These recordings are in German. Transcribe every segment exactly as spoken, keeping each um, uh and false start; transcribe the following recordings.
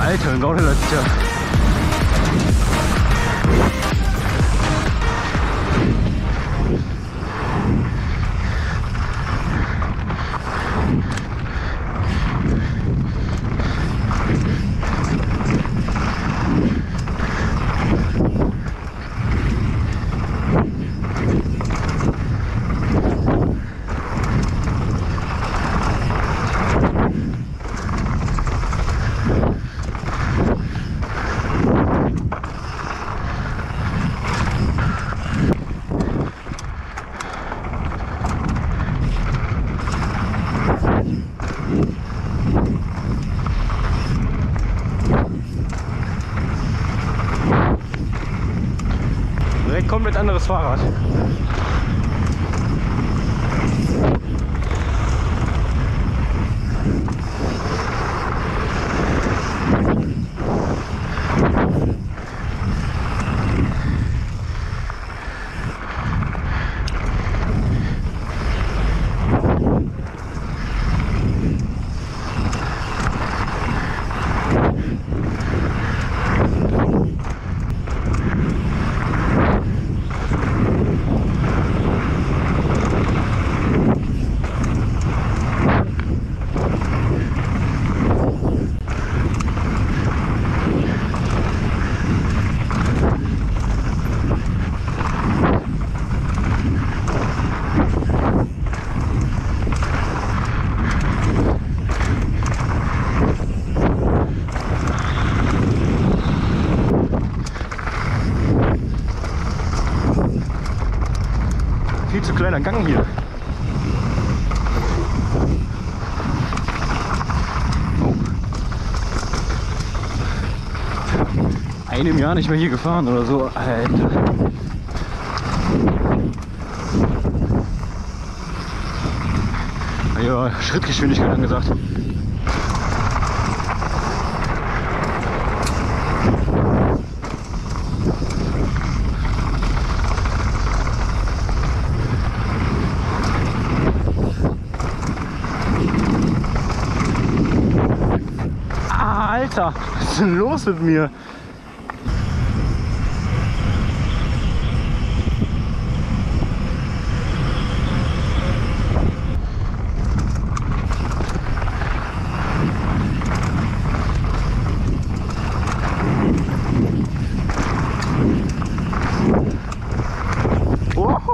Alter, ein Gauner, das ist ja... Komplett anderes Fahrrad. Viel zu kleiner Gang hier. Oh. Einem Jahr nicht mehr hier gefahren oder so. Alter. Ja, Schrittgeschwindigkeit angesagt. Alter, was ist denn los mit mir? Oh.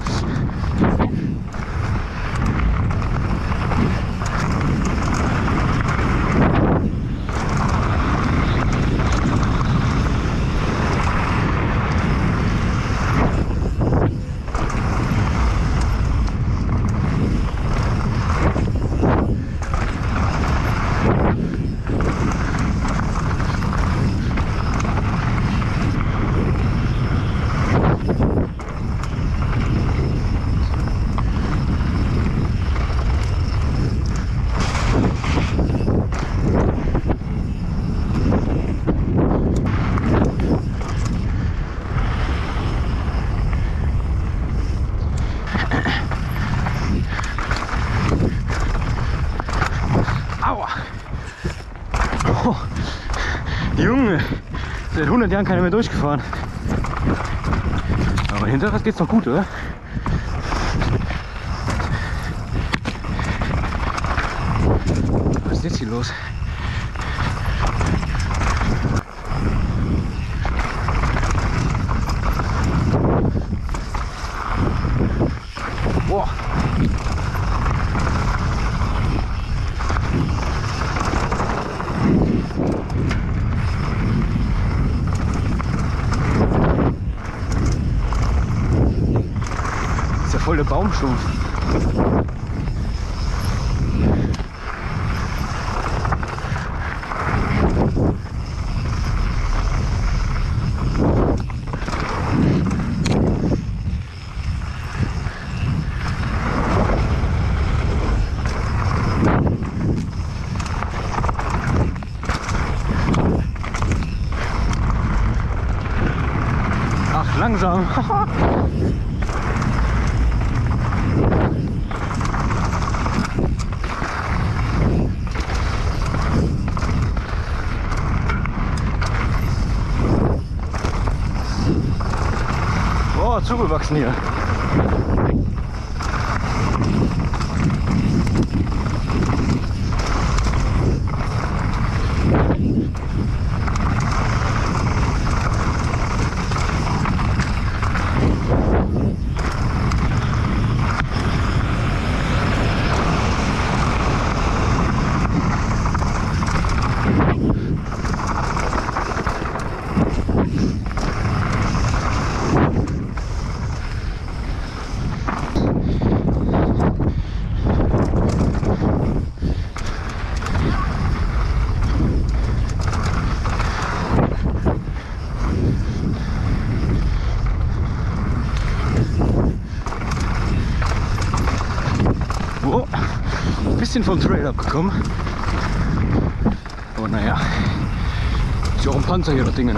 Aua! Oh, Junge, seit hundert Jahren keiner mehr durchgefahren. Aber Hinterrad geht's noch gut, oder? Was ist jetzt hier los? Boah! Das ist ja voll der Baumstumpf. Ach, langsam. zugewachsen hier. Oh, ein bisschen vom Trail abgekommen. Aber naja, ist ja auch ein Panzer hier, das Ding.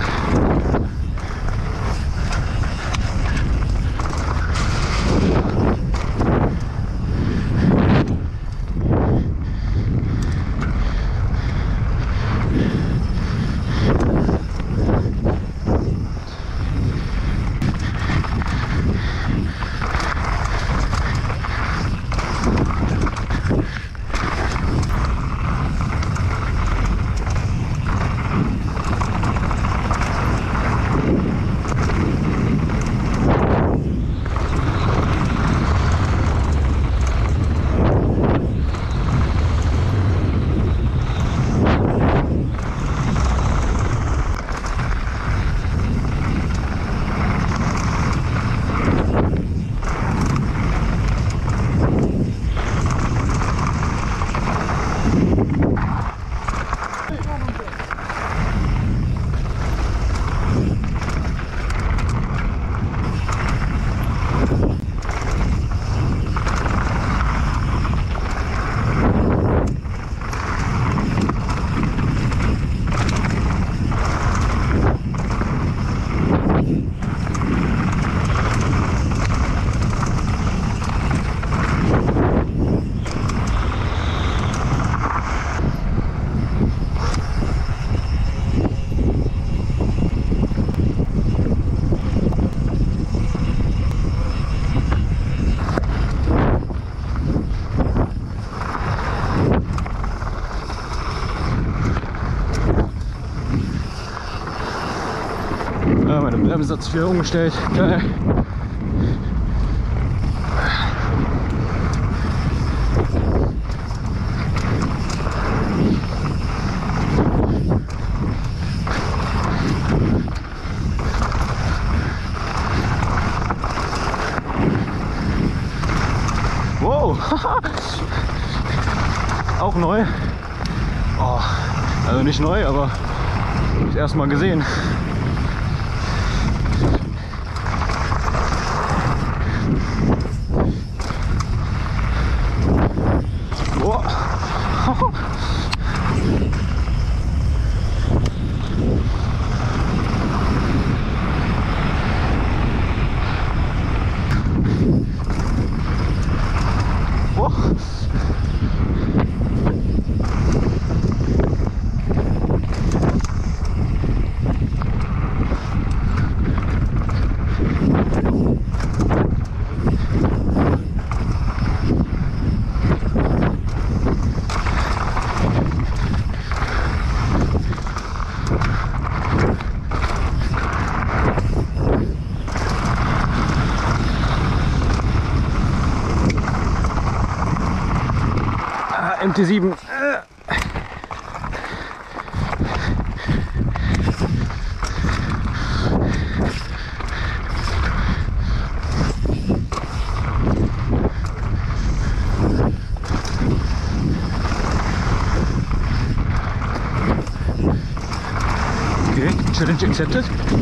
Ja, meine Bremse hat sich wieder umgestellt. Geil. Wow, auch neu. Oh, also nicht neu, aber das erste Mal gesehen. Oh. Oh. M T sieben. Okay, challenge accepted.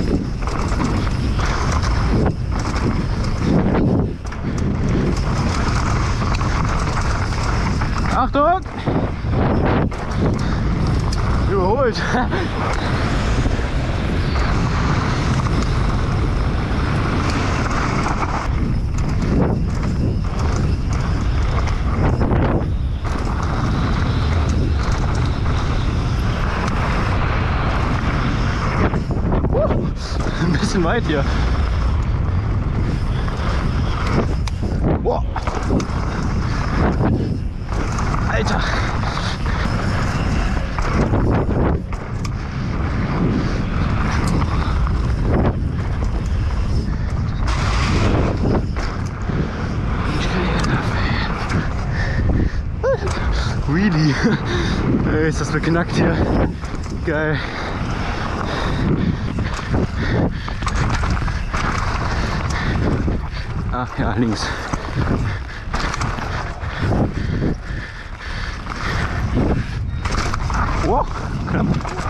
Achtung! Überholt! Ein bisschen weit hier. Alter! Really? Ey, ist das beknackt hier. Geil. Ach ja, links. Wow, knapp.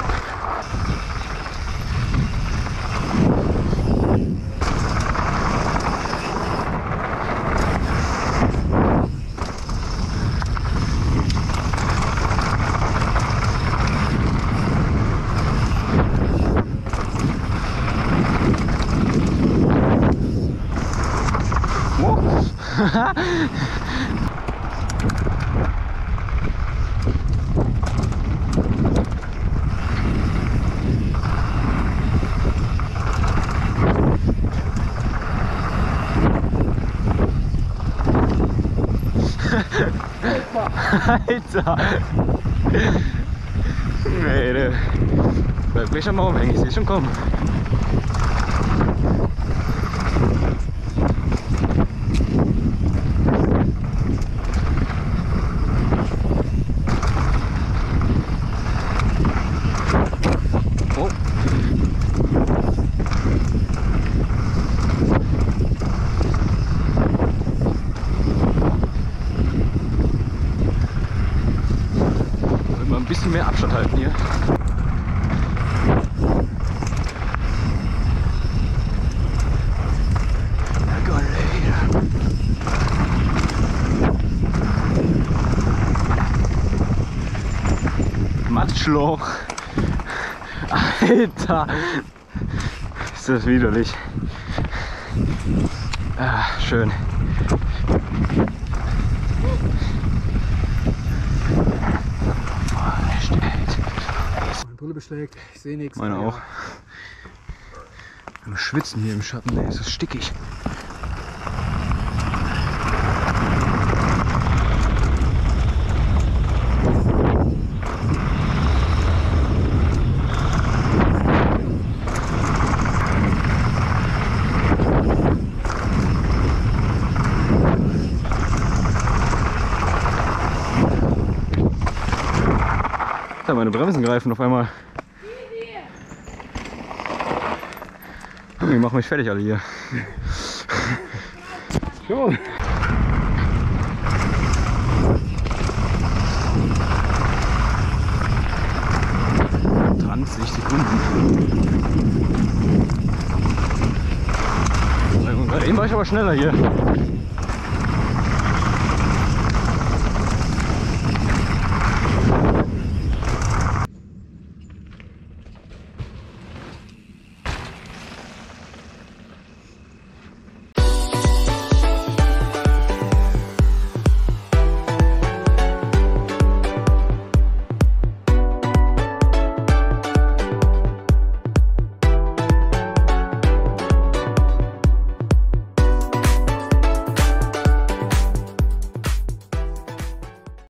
Alter! Nee, der bleibt gleich am Baum hängen, ich sehe schon kommen. Oh. Ein bisschen mehr Abstand halten hier. Matschloch. Alter. Ist das widerlich. Ah, schön. Brille beschlägt, ich sehe nichts. Meine auch. Wir schwitzen hier im Schatten, ey, ist das stickig. Ja, meine Bremsen greifen auf einmal. Die machen mich fertig alle hier. Schon. zwanzig Sekunden. Gerade eben war ich aber schneller hier.